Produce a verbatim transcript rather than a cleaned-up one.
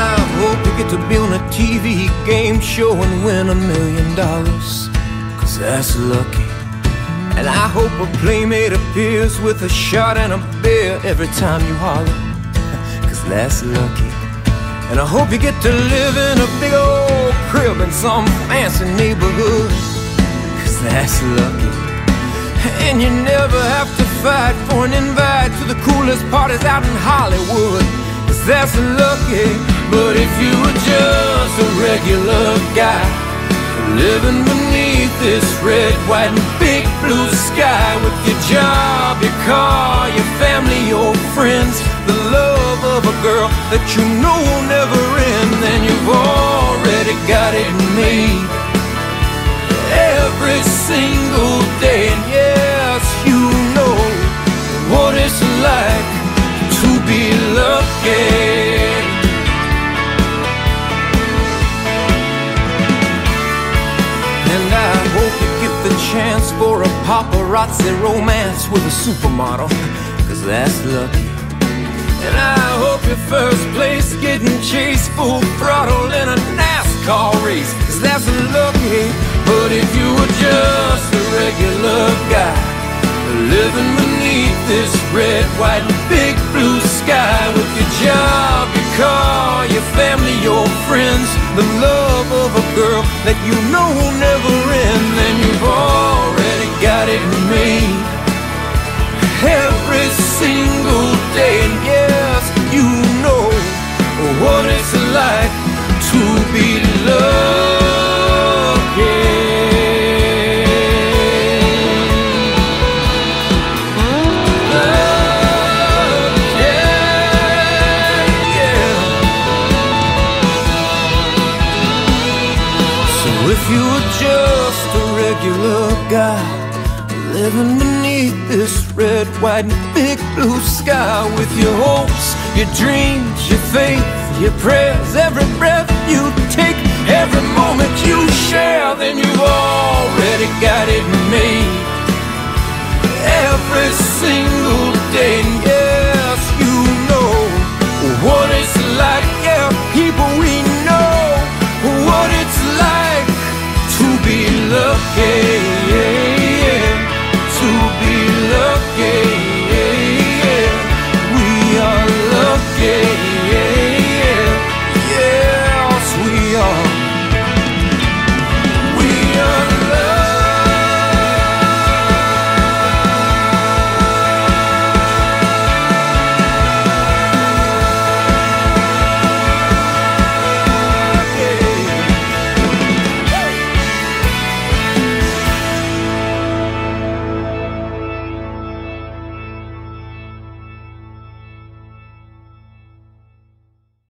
I hope you get to be on a T V game show and win a million dollars, cause that's lucky. And I hope a playmate appears with a shot and a beer every time you holler, cause that's lucky. And I hope you get to live in a big old crib in some fancy neighborhood, cause that's lucky. And you never have to fight for an invite to the coolest parties out in Hollywood, cause that's lucky. But if you were just a regular guy, living beneath this red, white and big blue sky, with your job, your car, your family, your friends, the love of a girl that you know will never end, then you've already got it made. Every single day, and yes, you know what it's like to be lucky. And I hope you get the chance for a paparazzi romance with a supermodel, cause that's lucky. And I hope your first place getting chased full throttle in a NASCAR race, cause that's lucky. But if you were just a regular guy, living beneath this red, white and big blue sky, with your job, your car, your family, your friends, the love of a girl that you know will never end, then you've already got it made. Every single day, and yes, you know what it's like to be lucky. If you were just a regular guy, living beneath this red, white and big blue sky, with your hopes, your dreams, your faith, your prayers, every breath you take, every moment you share, then you've already got it made. Every single day,